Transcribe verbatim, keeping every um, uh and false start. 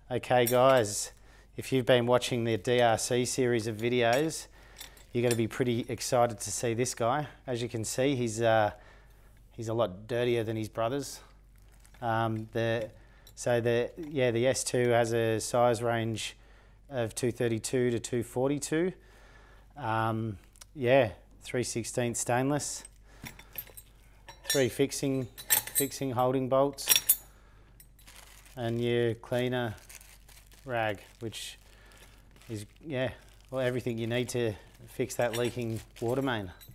Okay guys, if you've been watching the D R C series of videos, you're going to be pretty excited to see this guy. As you can see, he's uh, he's a lot dirtier than his brothers. Um, the so the yeah the S two has a size range of two thirty-two to two forty-two. Um, yeah, three sixteenths stainless, three fixing fixing holding bolts, and your cleaner rag, which is yeah well everything you need to fix that leaking water main.